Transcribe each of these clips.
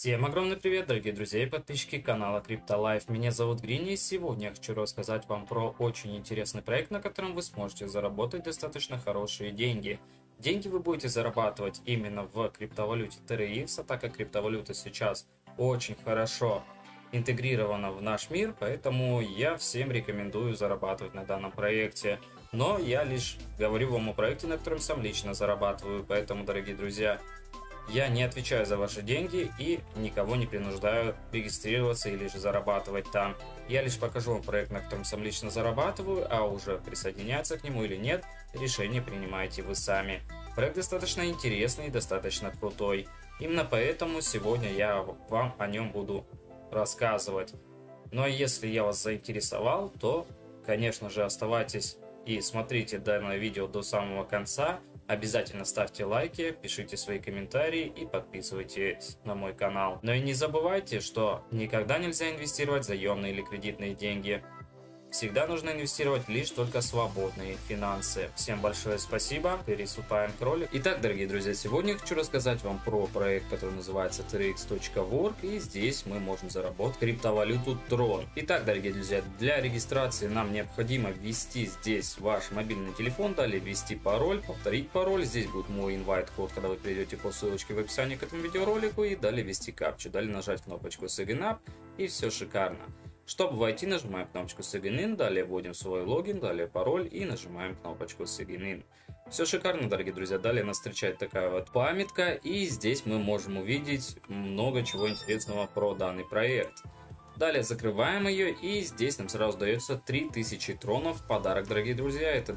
Всем огромный привет, дорогие друзья и подписчики канала CryptoLife. Меня зовут Грини, и сегодня я хочу рассказать вам про очень интересный проект, на котором вы сможете заработать достаточно хорошие деньги. Деньги вы будете зарабатывать именно в криптовалюте TRX, а так как криптовалюта сейчас очень хорошо интегрирована в наш мир, поэтому я всем рекомендую зарабатывать на данном проекте. Но я лишь говорю вам о проекте, на котором сам лично зарабатываю, поэтому, дорогие друзья, я не отвечаю за ваши деньги и никого не принуждаю регистрироваться или же зарабатывать там. Я лишь покажу вам проект, на котором сам лично зарабатываю, а уже присоединяться к нему или нет, решение принимаете вы сами. Проект достаточно интересный и достаточно крутой. Именно поэтому сегодня я вам о нем буду рассказывать. Ну а если я вас заинтересовал, то, конечно же, оставайтесь и смотрите данное видео до самого конца. Обязательно ставьте лайки, пишите свои комментарии и подписывайтесь на мой канал. Но и не забывайте, что никогда нельзя инвестировать заемные или кредитные деньги. Всегда нужно инвестировать лишь только свободные финансы. Всем большое спасибо, переступаем к ролику. Итак, дорогие друзья, сегодня я хочу рассказать вам про проект, который называется TRX.work, и здесь мы можем заработать криптовалюту Tron. Итак, дорогие друзья, для регистрации нам необходимо ввести здесь ваш мобильный телефон, далее ввести пароль, повторить пароль, здесь будет мой инвайт-код, когда вы перейдете по ссылочке в описании к этому видеоролику, и далее ввести капчу, далее нажать кнопочку Sign Up, и все шикарно. Чтобы войти, нажимаем кнопочку Sign In, далее вводим свой логин, далее пароль и нажимаем кнопочку Sign In. Все шикарно, дорогие друзья. Далее нас встречает такая вот памятка, и здесь мы можем увидеть много чего интересного про данный проект. Далее закрываем ее, и здесь нам сразу дается 3000 тронов в подарок, дорогие друзья. Это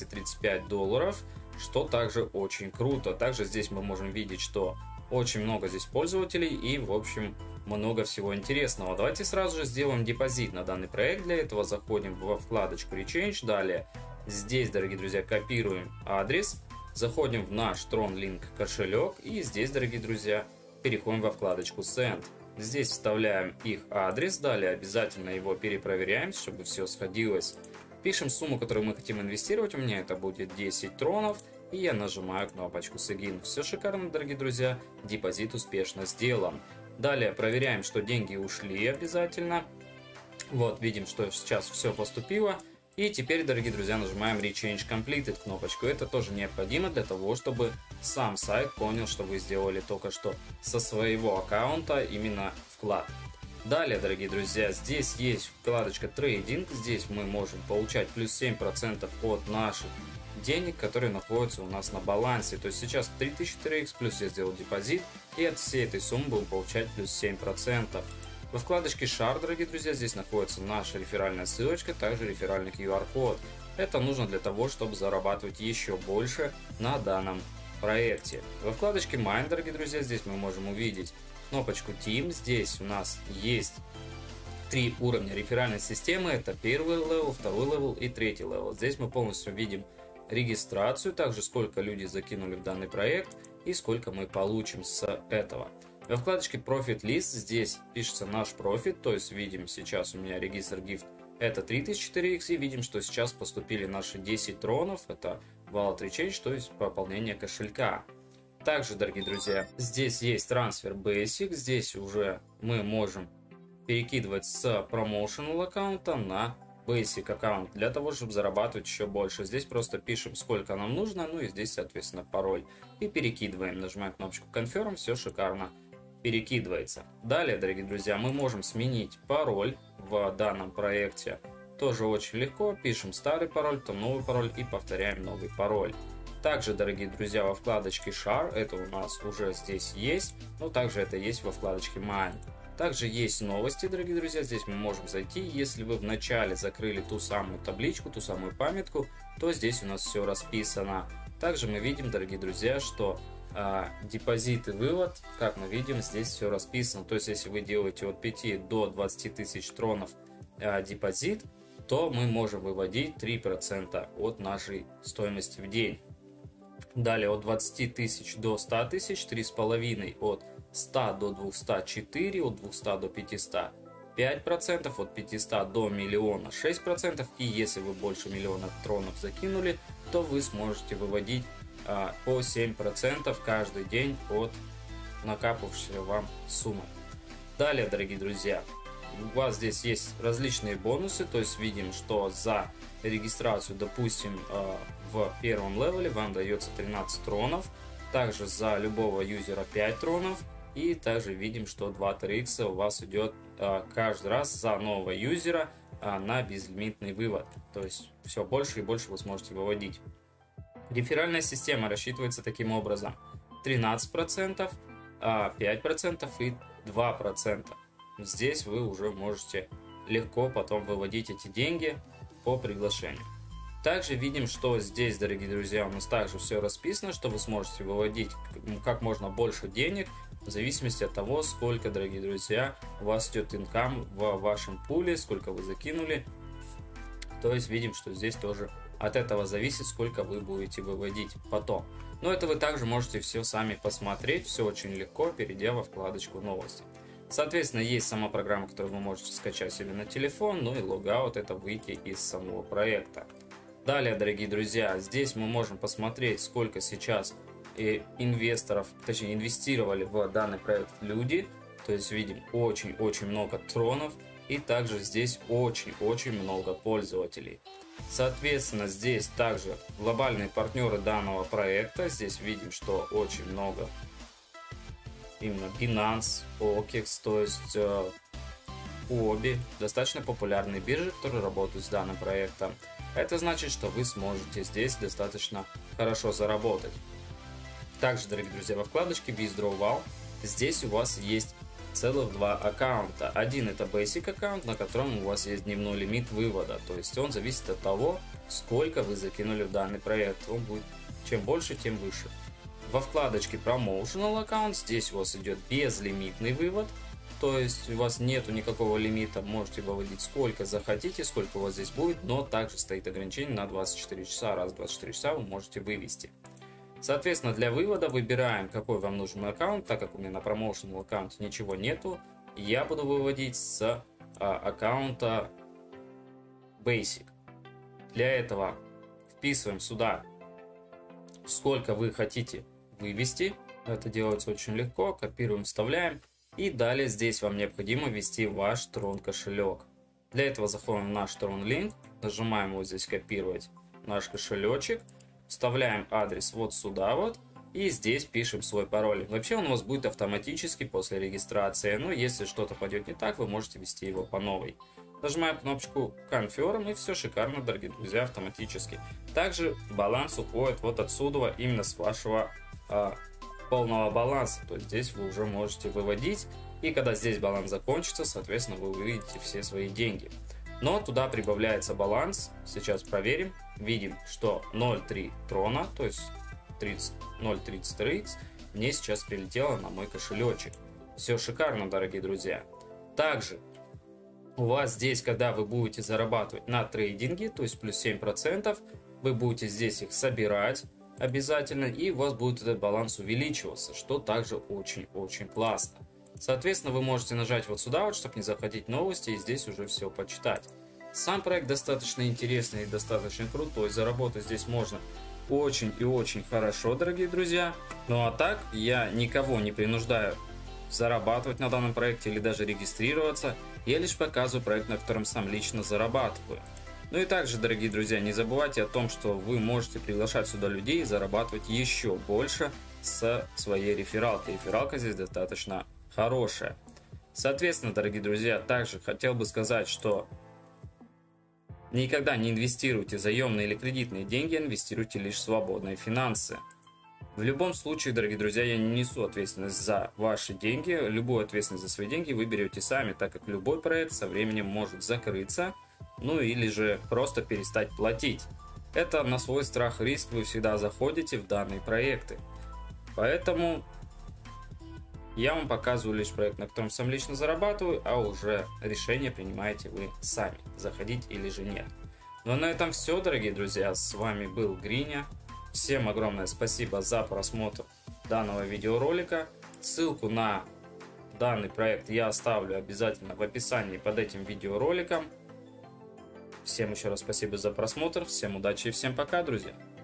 $235, что также очень круто. Также здесь мы можем видеть, что очень много здесь пользователей и, в общем, много всего интересного. Давайте сразу же сделаем депозит на данный проект. Для этого заходим во вкладочку Rechange. Далее здесь, дорогие друзья, копируем адрес. Заходим в наш TronLink кошелек. И здесь, дорогие друзья, переходим во вкладочку Send. Здесь вставляем их адрес. Далее обязательно его перепроверяем, чтобы все сходилось. Пишем сумму, которую мы хотим инвестировать. У меня это будет 10 тронов. И я нажимаю кнопочку Sign. Все шикарно, дорогие друзья. Депозит успешно сделан. Далее проверяем, что деньги ушли обязательно. Вот, видим, что сейчас все поступило. И теперь, дорогие друзья, нажимаем Rechange Completed кнопочку. Это тоже необходимо для того, чтобы сам сайт понял, что вы сделали только что со своего аккаунта именно вклад. Далее, дорогие друзья, здесь есть вкладочка Trading. Здесь мы можем получать плюс 7% от наших денег, которые находятся у нас на балансе. То есть сейчас 3000 TRX, плюс я сделал депозит, и от всей этой суммы будем получать плюс 7%. Во вкладочке Share, дорогие друзья, здесь находится наша реферальная ссылочка, также реферальный QR-код. Это нужно для того, чтобы зарабатывать еще больше на данном проекте. Во вкладочке Mine, дорогие друзья, здесь мы можем увидеть кнопочку Team. Здесь у нас есть 3 уровня реферальной системы. Это первый левел, второй левел и третий левел. Здесь мы полностью видим регистрацию, также сколько люди закинули в данный проект и сколько мы получим с этого. Во вкладочке Profit List здесь пишется наш профит, то есть видим сейчас у меня регистр гифт это 3000 TRX, и видим, что сейчас поступили наши 10 тронов, это Wallet Rechange, то есть пополнение кошелька. Также, дорогие друзья, здесь есть трансфер Basic, здесь уже мы можем перекидывать с Promotional аккаунта на Basic аккаунт для того, чтобы зарабатывать еще больше. Здесь просто пишем, сколько нам нужно, ну и здесь, соответственно, пароль. И перекидываем. Нажимаем кнопочку Confirm, все шикарно перекидывается. Далее, дорогие друзья, мы можем сменить пароль в данном проекте. Тоже очень легко. Пишем старый пароль, потом новый пароль и повторяем новый пароль. Также, дорогие друзья, во вкладочке Share, это у нас уже здесь есть, но также это есть во вкладочке Mine. Также есть новости, дорогие друзья, здесь мы можем зайти. Если вы вначале закрыли ту самую табличку, ту самую памятку, то здесь у нас все расписано. Также мы видим, дорогие друзья, что депозит и вывод, как мы видим, здесь все расписано. То есть, если вы делаете от 5 до 20 тысяч тронов депозит, то мы можем выводить 3% от нашей стоимости в день. Далее от 20 тысяч до 100 тысяч 3,5%, от 100 до 200 4, от 200 до 500 5%, от 500 до миллиона 6%, и если вы больше миллиона тронов закинули, то вы сможете выводить по 7% каждый день от накапавшейся вам суммы. Далее, дорогие друзья, у вас здесь есть различные бонусы, то есть видим, что за регистрацию, допустим, в первом левеле вам дается 13 тронов, также за любого юзера 5 тронов, и также видим, что 2 TRX у вас идет каждый раз за нового юзера на безлимитный вывод, то есть все больше и больше вы сможете выводить. Реферальная система рассчитывается таким образом: 13%, 5% и 2%. Здесь вы уже можете легко потом выводить эти деньги по приглашению. Также видим, что здесь, дорогие друзья, у нас также все расписано, что вы сможете выводить как можно больше денег в зависимости от того, сколько, дорогие друзья, у вас идет инкам в вашем пуле, сколько вы закинули. То есть видим, что здесь тоже от этого зависит, сколько вы будете выводить потом. Но это вы также можете все сами посмотреть, все очень легко, перейдя во вкладочку новости. Соответственно, есть сама программа, которую вы можете скачать себе на телефон, ну и логаут — это выйти из самого проекта. Далее, дорогие друзья, здесь мы можем посмотреть, сколько сейчас инвесторов, точнее инвестировали в данный проект люди. То есть видим очень-очень много тронов, и также здесь очень-очень много пользователей. Соответственно, здесь также глобальные партнеры данного проекта. Здесь видим, что очень много именно Binance, OKEX, то есть Huobi, достаточно популярные биржи, которые работают с данным проектом. Это значит, что вы сможете здесь достаточно хорошо заработать. Также, дорогие друзья, во вкладочке Withdrawal здесь у вас есть целых два аккаунта. Один — это Basic аккаунт, на котором у вас есть дневной лимит вывода, то есть он зависит от того, сколько вы закинули в данный проект. Он будет чем больше, тем выше. Во вкладочке Promotional аккаунт здесь у вас идет безлимитный вывод, то есть у вас нету никакого лимита, можете выводить сколько захотите, сколько у вас здесь будет, но также стоит ограничение на 24 часа, раз в 24 часа вы можете вывести. Соответственно, для вывода выбираем, какой вам нужен аккаунт. Так как у меня на Promotional аккаунте ничего нету, я буду выводить с аккаунта Basic. Для этого вписываем сюда, сколько вы хотите вывести. Это делается очень легко. Копируем, вставляем. И далее здесь вам необходимо ввести ваш Tron кошелек. Для этого заходим в наш Tron Link, нажимаем вот здесь копировать наш кошелечек. Вставляем адрес вот сюда вот, и здесь пишем свой пароль. Вообще он у вас будет автоматически после регистрации, но если что-то пойдет не так, вы можете ввести его по новой. Нажимаем кнопочку Confirm, и все шикарно, дорогие друзья, автоматически. Также баланс уходит вот отсюда, именно с вашего полного баланса. То есть здесь вы уже можете выводить, и когда здесь баланс закончится, соответственно, вы увидите все свои деньги. Но туда прибавляется баланс. Сейчас проверим. Видим, что 0,3 трона, то есть 0,30 TRX, мне сейчас прилетело на мой кошелечек. Все шикарно, дорогие друзья. Также у вас здесь, когда вы будете зарабатывать на трейдинге, то есть плюс 7%, вы будете здесь их собирать обязательно, и у вас будет этот баланс увеличиваться, что также очень-очень классно. Соответственно, вы можете нажать вот сюда, вот, чтобы не заходить в новости, и здесь уже все почитать. Сам проект достаточно интересный и достаточно крутой, заработать здесь можно очень и очень хорошо, дорогие друзья. Ну а так, я никого не принуждаю зарабатывать на данном проекте или даже регистрироваться, я лишь показываю проект, на котором сам лично зарабатываю. Ну и также, дорогие друзья, не забывайте о том, что вы можете приглашать сюда людей и зарабатывать еще больше с своей рефералкой. Рефералка здесь достаточно хорошая. Соответственно, дорогие друзья, также хотел бы сказать, что никогда не инвестируйте заемные или кредитные деньги, инвестируйте лишь в свободные финансы. В любом случае, дорогие друзья, я не несу ответственность за ваши деньги. Любую ответственность за свои деньги вы берете сами, так как любой проект со временем может закрыться, ну или же просто перестать платить. Это на свой страх и риск вы всегда заходите в данные проекты. Поэтому я вам показываю лишь проект, на котором сам лично зарабатываю, а уже решение принимаете вы сами, заходить или же нет. Ну а на этом все, дорогие друзья, с вами был Гриня. Всем огромное спасибо за просмотр данного видеоролика. Ссылку на данный проект я оставлю обязательно в описании под этим видеороликом. Всем еще раз спасибо за просмотр, всем удачи и всем пока, друзья!